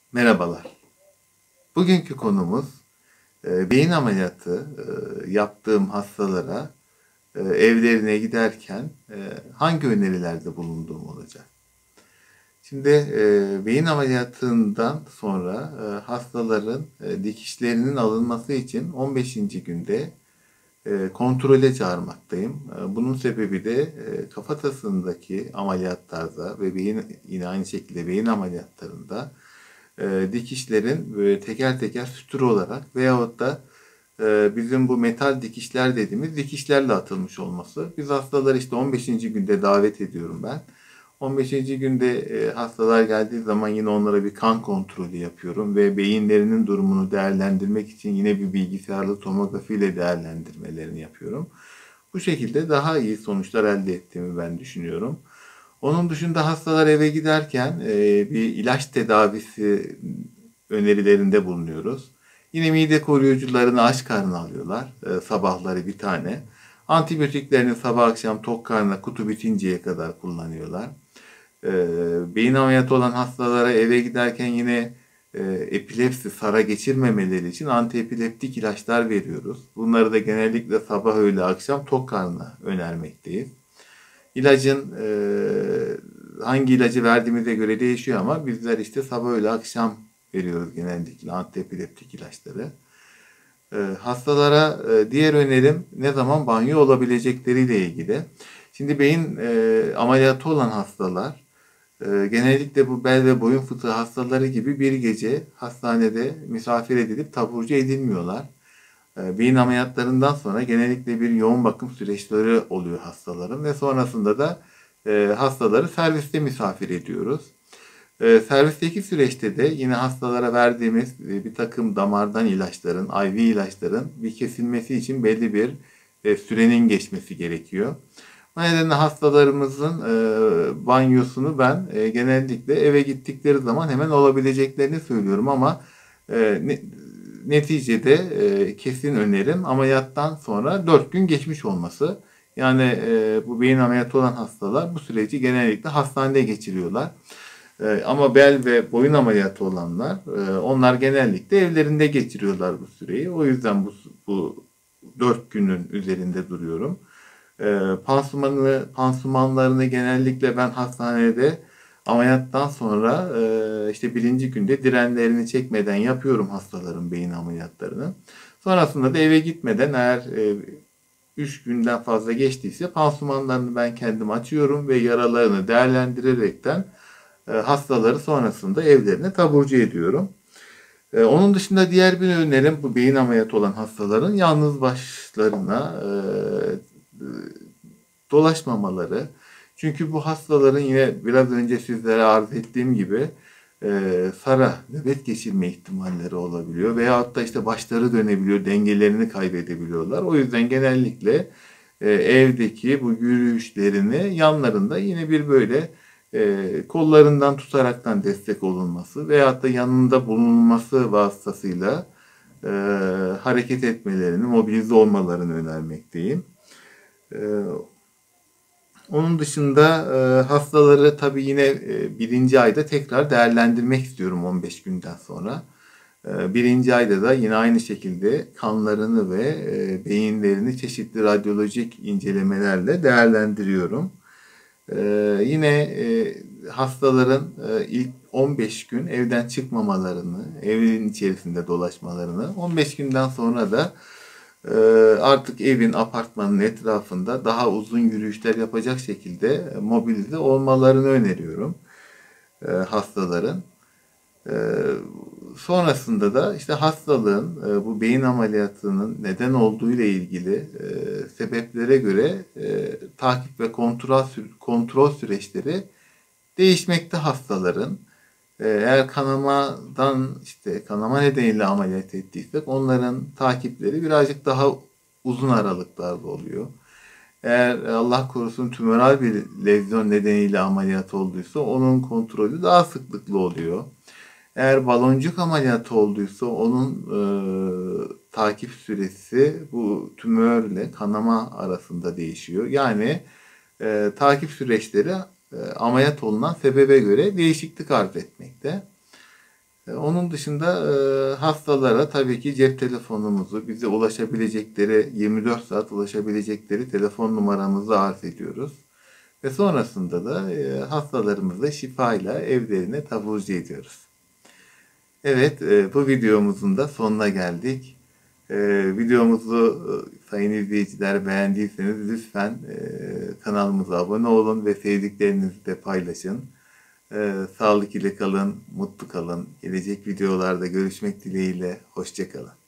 Merhabalar. Bugünkü konumuz beyin ameliyatı yaptığım hastalara evlerine giderken hangi önerilerde bulunduğum olacak. Şimdi beyin ameliyatından sonra hastaların dikişlerinin alınması için 15. günde kontrole çağırmaktayım. Bunun sebebi de kafatasındaki ameliyatlarda ve yine aynı şekilde beyin ameliyatlarında dikişlerin böyle teker teker sütür olarak veyahut da bizim bu metal dikişler dediğimiz dikişlerle atılmış olması. Biz hastaları işte 15. günde davet ediyorum ben. 15. günde hastalar geldiği zaman yine onlara bir kan kontrolü yapıyorum ve beyinlerinin durumunu değerlendirmek için yine bir bilgisayarlı tomografi ile değerlendirmelerini yapıyorum. Bu şekilde daha iyi sonuçlar elde ettiğimi ben düşünüyorum. Onun dışında hastalar eve giderken bir ilaç tedavisi önerilerinde bulunuyoruz. Yine mide koruyucularını aç karnına alıyorlar. Sabahları bir tane. Antibiyotiklerini sabah akşam tok karnına kutu bitinceye kadar kullanıyorlar. Beyin ameliyatı olan hastalara eve giderken yine epilepsi, sara geçirmemeleri için antiepileptik ilaçlar veriyoruz. Bunları da genellikle sabah, öğle, akşam tok karnına önermekteyiz. İlacın hangi ilacı verdiğimize göre değişiyor ama bizler işte sabah, öğle, akşam veriyoruz genellikle antiepileptik ilaçları. Hastalara diğer önerim ne zaman banyo olabilecekleriyle ilgili. Şimdi beyin ameliyatı olan hastalar genellikle bu bel ve boyun fıtığı hastaları gibi bir gece hastanede misafir edilip taburcu edilmiyorlar. Beyin ameliyatlarından sonra genellikle bir yoğun bakım süreçleri oluyor hastaların ve sonrasında da hastaları serviste misafir ediyoruz. Servisteki süreçte de yine hastalara verdiğimiz bir takım damardan ilaçların, IV ilaçların bir kesilmesi için belli bir sürenin geçmesi gerekiyor. O nedenle hastalarımızın banyosunu ben genellikle eve gittikleri zaman hemen olabileceklerini söylüyorum ama neticede kesin önerim ameliyattan sonra 4 gün geçmiş olması. Yani bu beyin ameliyatı olan hastalar bu süreci genellikle hastanede geçiriyorlar. Ama bel ve boyun ameliyatı olanlar onlar genellikle evlerinde geçiriyorlar bu süreyi. O yüzden bu 4 günün üzerinde duruyorum. Pansumanlarını genellikle ben hastanede ameliyattan sonra işte birinci günde direnlerini çekmeden yapıyorum hastaların beyin ameliyatlarını. Sonrasında da eve gitmeden eğer 3 günden fazla geçtiyse pansumanlarını ben kendim açıyorum ve yaralarını değerlendirerekten hastaları sonrasında evlerine taburcu ediyorum. Onun dışında diğer bir önerim bu beyin ameliyatı olan hastaların yalnız başlarına dolaşmamaları. Çünkü bu hastaların yine biraz önce sizlere arz ettiğim gibi sara, nöbet geçirme ihtimalleri olabiliyor. Veyahut da işte başları dönebiliyor, dengelerini kaybedebiliyorlar. O yüzden genellikle evdeki bu yürüyüşlerini yanlarında yine bir böyle kollarından tutaraktan destek olunması veyahut da yanında bulunması vasıtasıyla hareket etmelerini, mobilize olmalarını önermekteyim. Onun dışında hastaları tabii yine birinci ayda tekrar değerlendirmek istiyorum 15 günden sonra. Birinci ayda da yine aynı şekilde kanlarını ve beyinlerini çeşitli radyolojik incelemelerle değerlendiriyorum. Yine hastaların ilk 15 gün evden çıkmamalarını, evin içerisinde dolaşmalarını, 15 günden sonra da artık evin, apartmanın etrafında daha uzun yürüyüşler yapacak şekilde mobilize olmalarını öneriyorum hastaların. Sonrasında da işte hastalığın bu beyin ameliyatının neden olduğu ile ilgili sebeplere göre takip ve kontrol süreçleri değişmekte hastaların. Eğer kanama nedeniyle ameliyat ettiysek onların takipleri birazcık daha uzun aralıklarla oluyor. Eğer Allah korusun tümöral bir lezyon nedeniyle ameliyat olduysa onun kontrolü daha sıklıklı oluyor. Eğer baloncuk ameliyatı olduysa onun takip süresi bu tümörle kanama arasında değişiyor. Yani takip süreçleri ameliyat olunan sebebe göre değişiklik arz etmekte. Onun dışında hastalara tabii ki cep telefonumuzu, bize ulaşabilecekleri, 24 saat ulaşabilecekleri telefon numaramızı arz ediyoruz. Ve sonrasında da hastalarımızı şifayla evlerine taburcu ediyoruz. Evet, bu videomuzun da sonuna geldik. Videomuzu sayın izleyiciler beğendiyseniz lütfen kanalımıza abone olun ve sevdiklerinizle de paylaşın. Sağlık ile kalın, mutlu kalın. Gelecek videolarda görüşmek dileğiyle, hoşça kalın.